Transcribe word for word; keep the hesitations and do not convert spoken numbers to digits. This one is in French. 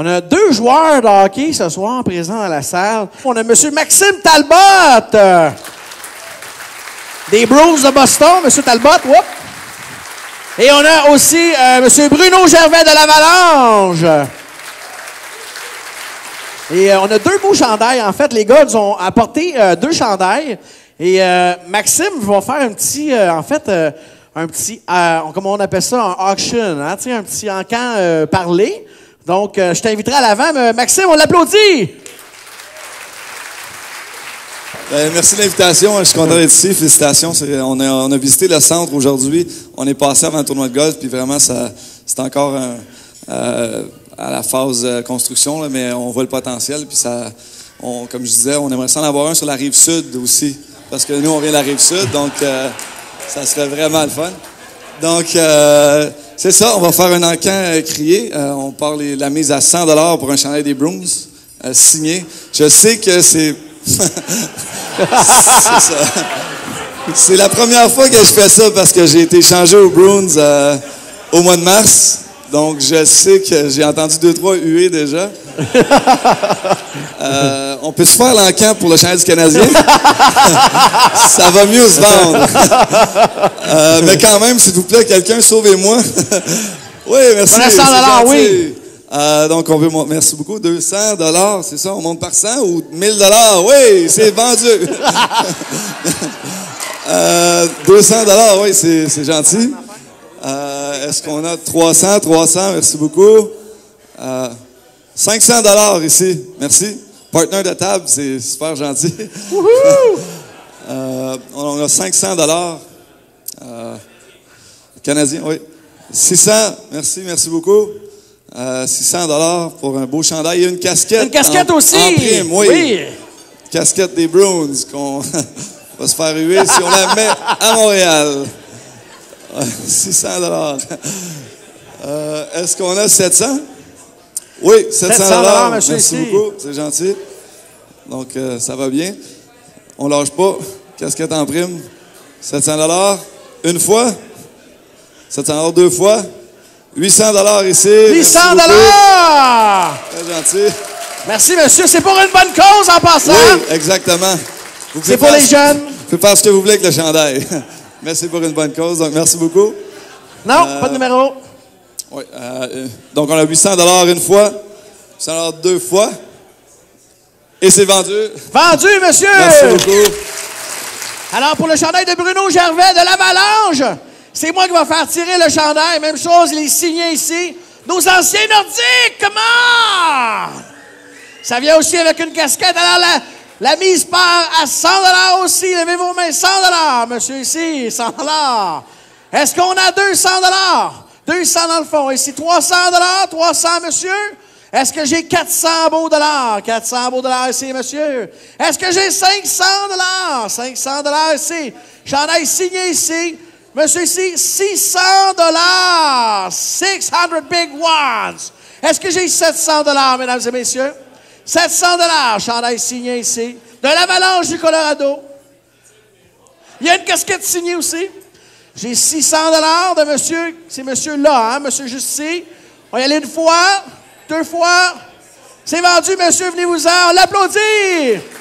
On a deux joueurs de hockey ce soir présents dans la salle. On a M. Maxime Talbot, euh, des Bruins de Boston. M. Talbot, whoop. Et on a aussi euh, M. Bruno Gervais de l'Avalanche. Et euh, on a deux beaux chandails. En fait, les gars nous ont apporté euh, deux chandails. Et euh, Maxime va faire un petit, euh, en fait, euh, un petit, euh, comment on appelle ça, un auction, hein, tu sais, un petit encan euh, parlé. Donc, euh, je t'inviterai à l'avant. Mais Maxime, on l'applaudit! Euh, merci de l'invitation. Je suis content d'être ici. Félicitations. On a, on a visité le centre aujourd'hui. On est passé avant le tournoi de golf. Puis vraiment, ça, c'est encore un, euh, à la phase de construction, là, mais on voit le potentiel. Puis ça, on, comme je disais, on aimerait s'en avoir un sur la rive sud aussi. Parce que nous, on vient de la rive sud. Donc, euh, ça serait vraiment le fun. Donc, euh, c'est ça. On va faire un encan euh, crié. Euh, on parle de la mise à cent dollars pour un chandail des Bruins euh, signé. Je sais que c'est... c'est ça. C'est la première fois que je fais ça parce que j'ai été échangé aux Bruins euh, au mois de mars. Donc, je sais que j'ai entendu deux, trois huées déjà. Euh, on peut se faire l'encan pour le chandail du Canadien? Ça va mieux se vendre. euh, mais quand même, s'il vous plaît, quelqu'un, sauvez-moi. Oui, merci. On a cent dollars, oui. Euh, donc, on veut monter. Merci beaucoup. deux cents dollars, c'est ça? On monte par cent ou mille dollars? Oui, c'est vendu. euh, deux cents dollars, oui, c'est, c'est gentil. Euh, est-ce qu'on a trois cents? trois cents, merci beaucoup. Euh, cinq cents dollars ici, merci. Partner de table, c'est super gentil. euh, on a cinq cents dollars. Euh, Canadien, oui. six cents, merci, merci beaucoup. Euh, six cents dollars pour un beau chandail et une casquette. Une casquette en, aussi! En prime, oui. oui. Casquette des Bruins qu'on va se faire huer si on la met à Montréal. six cents dollars. Euh, est-ce qu'on a sept cents? Oui, sept cents dollars. Merci ici. Beaucoup, c'est gentil. Donc, euh, ça va bien. On lâche pas. Casquette en prime. sept cents dollars. Une fois. sept cents dollars deux fois. huit cents dollars ici. huit cents dollars! Très gentil. Merci, monsieur. C'est pour une bonne cause en passant. Oui, exactement. C'est pour les jeunes. Vous pouvez faire ce que vous voulez avec le chandail. Mais c'est pour une bonne cause. Donc, merci beaucoup. Non, euh, pas de numéro. Oui. Euh, donc, on a huit cents dollars une fois. huit cents dollars deux fois. Et c'est vendu. Vendu, monsieur! Merci beaucoup. Alors, pour le chandail de Bruno Gervais de l'Avalanche, c'est moi qui vais faire tirer le chandail. Même chose, les signés ici. Nos anciens nordiques, comment? Ça vient aussi avec une casquette. Alors, la, la mise part à cent dollars aussi. Levez vos mains, cent dollars. Monsieur ici, cent dollars. Est-ce qu'on a deux cents dollars? deux cents dans le fond. Ici, trois cents dollars. trois cents, monsieur. Est-ce que j'ai quatre cents beaux dollars? quatre cents beaux dollars ici, monsieur. Est-ce que j'ai cinq cents dollars? cinq cents dollars ici. Chandail signé ici. Monsieur ici, six cents dollars. six cents big ones. Est-ce que j'ai sept cents dollars, mesdames et messieurs? sept cents dollars. Chandail signé ici. De l'Avalanche du Colorado. Il y a une casquette signée aussi. J'ai six cents dollars de monsieur. C'est monsieur-là, hein, monsieur Justice. On va y aller une fois. Deux fois. C'est vendu, monsieur, venez-vous-en. On l'applaudit!